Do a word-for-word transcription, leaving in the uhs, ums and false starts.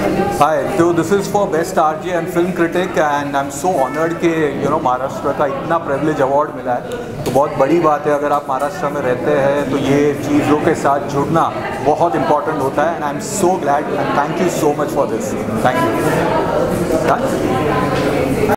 हाय, तो this is for best RJ and film critic and I am so honoured कि you know Maharashtra का इतना privilege award मिला है। तो बहुत बड़ी बात है, अगर आप महाराष्ट्र में रहते हैं तो ये चीज़ों के साथ जुड़ना बहुत इंपॉर्टेंट होता है and I am so glad and thank you so much for this. Thank you.